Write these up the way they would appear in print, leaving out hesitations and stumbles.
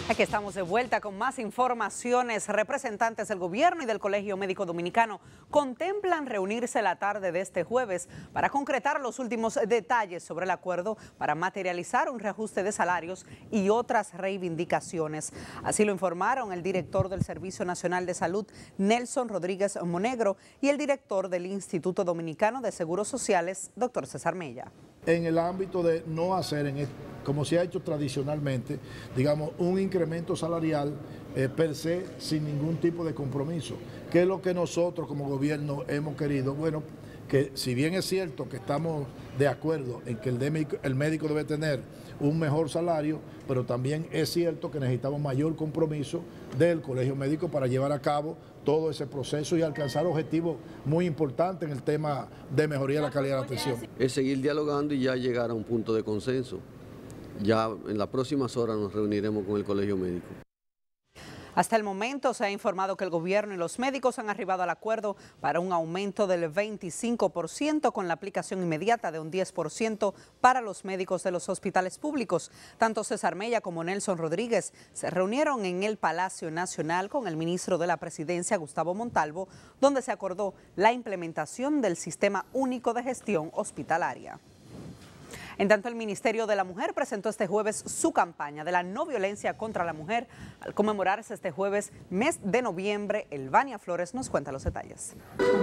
Aquí estamos de vuelta con más informaciones. Representantes del gobierno y del Colegio Médico Dominicano contemplan reunirse la tarde de este jueves para concretar los últimos detalles sobre el acuerdo para materializar un reajuste de salarios y otras reivindicaciones. Así lo informaron el director del Servicio Nacional de Salud, Nelson Rodríguez Monegro, y el director del Instituto Dominicano de Seguros Sociales, doctor César Mella. En el ámbito de no hacer, como se ha hecho tradicionalmente, digamos, un incremento salarial per se sin ningún tipo de compromiso, que es lo que nosotros como gobierno hemos querido. Bueno, que si bien es cierto que estamos de acuerdo en que el médico debe tener un mejor salario, pero también es cierto que necesitamos mayor compromiso del Colegio Médico para llevar a cabo todo ese proceso y alcanzar objetivos muy importantes en el tema de mejoría de la calidad de la atención. Es seguir dialogando y ya llegar a un punto de consenso. Ya en las próximas horas nos reuniremos con el Colegio Médico. Hasta el momento se ha informado que el gobierno y los médicos han arribado al acuerdo para un aumento del 25% con la aplicación inmediata de un 10% para los médicos de los hospitales públicos. Tanto César Mella como Nelson Rodríguez se reunieron en el Palacio Nacional con el ministro de la Presidencia, Gustavo Montalvo, donde se acordó la implementación del Sistema Único de Gestión Hospitalaria. En tanto, el Ministerio de la Mujer presentó este jueves su campaña de la no violencia contra la mujer. Al conmemorarse este jueves, mes de noviembre, Elvania Flores nos cuenta los detalles.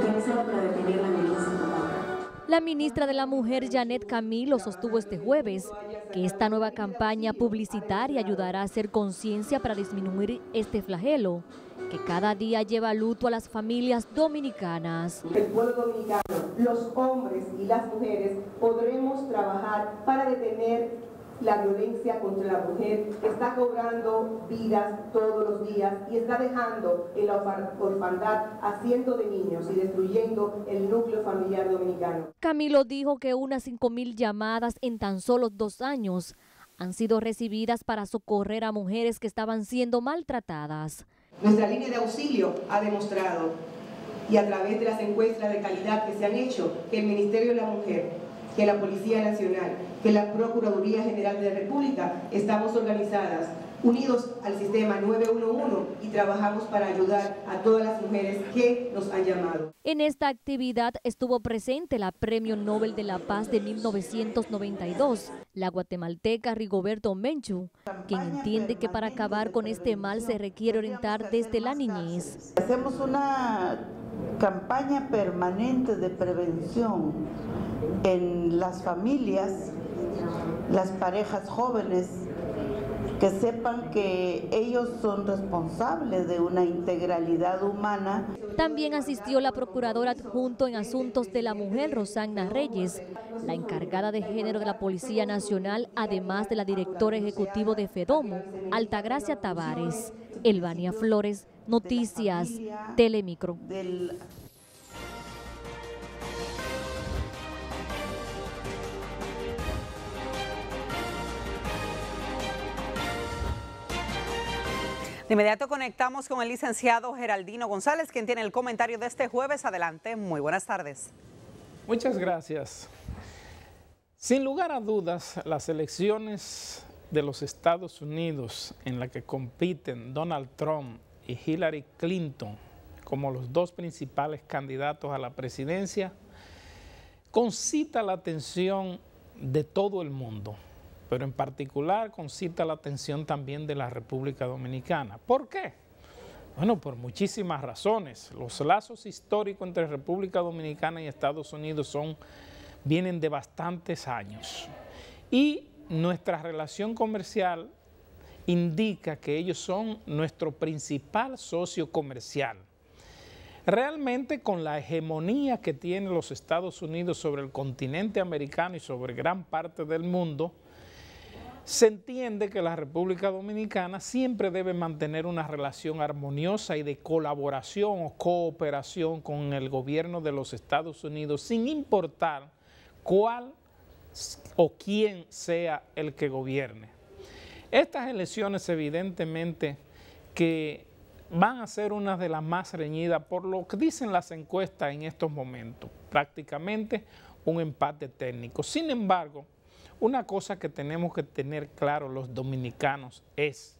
La ministra de la Mujer, Janet Camilo, sostuvo este jueves que esta nueva campaña publicitaria ayudará a hacer conciencia para disminuir este flagelo que cada día lleva luto a las familias dominicanas. El pueblo dominicano, los hombres y las mujeres podremos trabajar para detener la violencia contra la mujer que está cobrando vidas todos los días y está dejando en la orfandad a cientos de niños y destruyendo el núcleo familiar dominicano. Camilo dijo que unas 5.000 llamadas en tan solo 2 años han sido recibidas para socorrer a mujeres que estaban siendo maltratadas. Nuestra línea de auxilio ha demostrado, y a través de las encuestas de calidad que se han hecho, que el Ministerio de la Mujer, que la Policía Nacional, que la Procuraduría General de la República, estamos organizadas, unidos al sistema 911 y trabajamos para ayudar a todas las mujeres que nos han llamado. En esta actividad estuvo presente la Premio Nobel de la Paz de 1992, la guatemalteca Rigoberta Menchú, quien entiende que para acabar con este mal se requiere orientar desde la niñez. Hacemos una campaña permanente de prevención en las familias, las parejas jóvenes, que sepan que ellos son responsables de una integralidad humana. También asistió la procuradora adjunto en asuntos de la mujer, Rosana Reyes, la encargada de género de la Policía Nacional, además de la directora ejecutiva de FEDOMO, Altagracia Tavares. Elvania Flores, Noticias, Telemicro. De inmediato conectamos con el licenciado Geraldino González, quien tiene el comentario de este jueves. Adelante, muy buenas tardes. Muchas gracias. Sin lugar a dudas, las elecciones de los Estados Unidos en las que compiten Donald Trump y Hillary Clinton como los dos principales candidatos a la presidencia, concita la atención de todo el mundo, pero en particular concita la atención también de la República Dominicana. ¿Por qué? Bueno, por muchísimas razones. Los lazos históricos entre República Dominicana y Estados Unidos vienen de bastantes años. Y nuestra relación comercial indica que ellos son nuestro principal socio comercial. Realmente, con la hegemonía que tienen los Estados Unidos sobre el continente americano y sobre gran parte del mundo, se entiende que la República Dominicana siempre debe mantener una relación armoniosa y de colaboración o cooperación con el gobierno de los Estados Unidos, sin importar cuál o quién sea el que gobierne. Estas elecciones evidentemente que van a ser una de las más reñidas por lo que dicen las encuestas en estos momentos, prácticamente un empate técnico. Sin embargo, una cosa que tenemos que tener claro los dominicanos es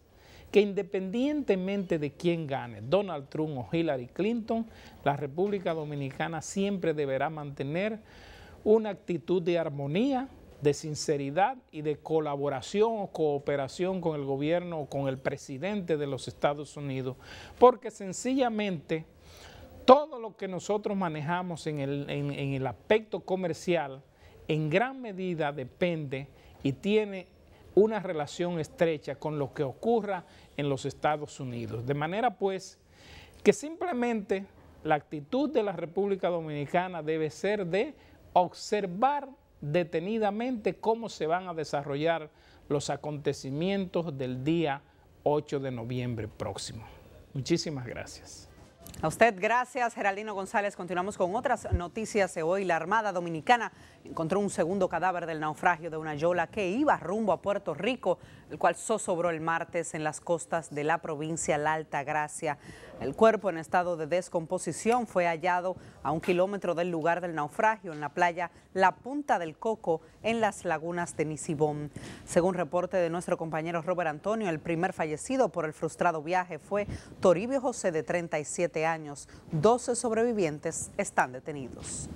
que independientemente de quién gane, Donald Trump o Hillary Clinton, la República Dominicana siempre deberá mantener una actitud de armonía, de sinceridad y de colaboración o cooperación con el gobierno o con el presidente de los Estados Unidos, porque sencillamente todo lo que nosotros manejamos en el aspecto comercial en gran medida depende y tiene una relación estrecha con lo que ocurra en los Estados Unidos. De manera pues que simplemente la actitud de la República Dominicana debe ser de observar detenidamente cómo se van a desarrollar los acontecimientos del día 8 de noviembre próximo. Muchísimas gracias. A usted, gracias, Geraldino González. Continuamos con otras noticias de hoy. La Armada Dominicana encontró un segundo cadáver del naufragio de una yola que iba rumbo a Puerto Rico, el cual zozobró el martes en las costas de la provincia La Altagracia. El cuerpo en estado de descomposición fue hallado a 1 kilómetro del lugar del naufragio en la playa La Punta del Coco, en las lagunas de Nisibón. Según reporte de nuestro compañero Robert Antonio, el primer fallecido por el frustrado viaje fue Toribio José, de 37 años. 12 sobrevivientes están detenidos.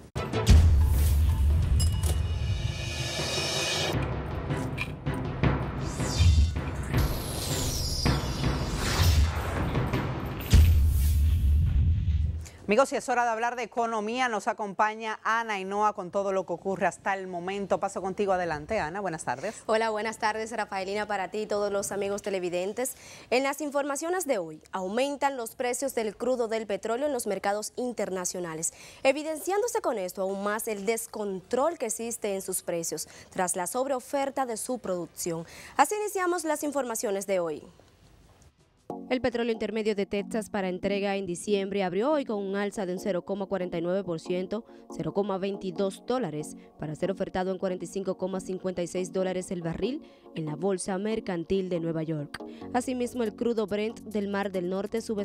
Amigos, y es hora de hablar de economía. Nos acompaña Ana Ainhoa con todo lo que ocurre hasta el momento. Paso contigo, adelante, Ana. Buenas tardes. Hola, buenas tardes, Rafaelina, para ti y todos los amigos televidentes. En las informaciones de hoy, aumentan los precios del crudo del petróleo en los mercados internacionales, evidenciándose con esto aún más el descontrol que existe en sus precios tras la sobreoferta de su producción. Así iniciamos las informaciones de hoy. El petróleo intermedio de Texas para entrega en diciembre abrió hoy con un alza de un 0,49%, $0,22, para ser ofertado en $45,56 el barril en la Bolsa Mercantil de Nueva York. Asimismo, el crudo Brent del Mar del Norte sube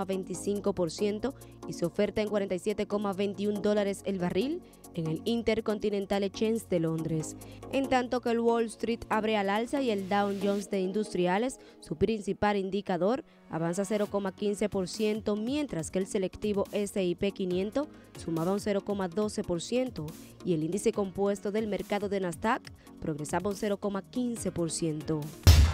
0,25% y se oferta en $47,21 el barril en el Intercontinental Exchange de Londres. En tanto que el Wall Street abre al alza y el Dow Jones de Industriales, su principal indicador, avanza 0,15%, mientras que el selectivo S&P 500 sumaba un 0,12% y el índice compuesto del mercado de Nasdaq progresaba un 0,15%.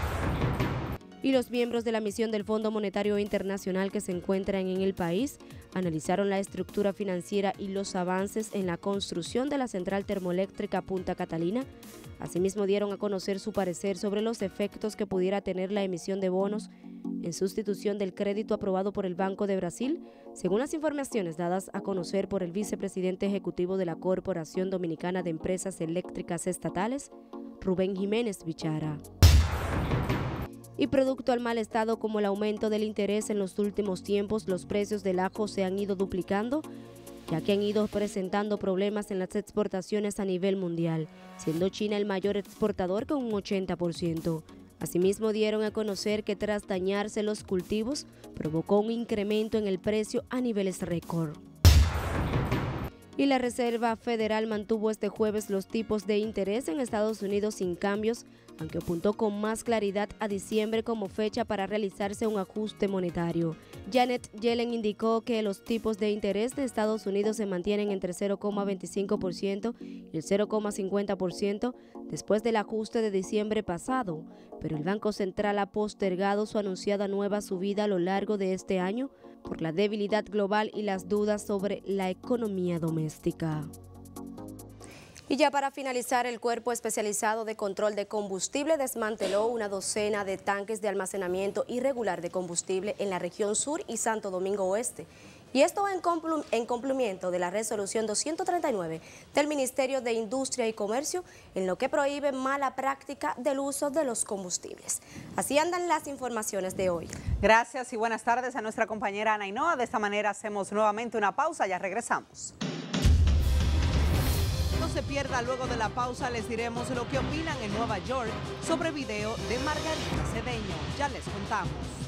Y los miembros de la misión del Fondo Monetario Internacional que se encuentran en el país analizaron la estructura financiera y los avances en la construcción de la central termoeléctrica Punta Catalina. Asimismo, dieron a conocer su parecer sobre los efectos que pudiera tener la emisión de bonos en sustitución del crédito aprobado por el Banco de Brasil, según las informaciones dadas a conocer por el vicepresidente ejecutivo de la Corporación Dominicana de Empresas Eléctricas Estatales, Rubén Jiménez Bichara. Y producto al mal estado como el aumento del interés en los últimos tiempos, los precios del ajo se han ido duplicando, ya que han ido presentando problemas en las exportaciones a nivel mundial, siendo China el mayor exportador con un 80%. Asimismo, dieron a conocer que tras dañarse los cultivos, provocó un incremento en el precio a niveles récord. Y la Reserva Federal mantuvo este jueves los tipos de interés en Estados Unidos sin cambios, aunque apuntó con más claridad a diciembre como fecha para realizarse un ajuste monetario. Janet Yellen indicó que los tipos de interés de Estados Unidos se mantienen entre 0,25% y el 0,50% después del ajuste de diciembre pasado, pero el Banco Central ha postergado su anunciada nueva subida a lo largo de este año por la debilidad global y las dudas sobre la economía doméstica. Y ya para finalizar, el Cuerpo Especializado de Control de Combustible desmanteló una docena de tanques de almacenamiento irregular de combustible en la región sur y Santo Domingo Oeste. Y esto en cumplimiento de la resolución 239 del Ministerio de Industria y Comercio, en lo que prohíbe mala práctica del uso de los combustibles. Así andan las informaciones de hoy. Gracias y buenas tardes a nuestra compañera Ana Ainhoa. De esta manera hacemos nuevamente una pausa, ya regresamos. No se pierda, luego de la pausa les diremos lo que opinan en Nueva York sobre video de Margarita Cedeño. Ya les contamos.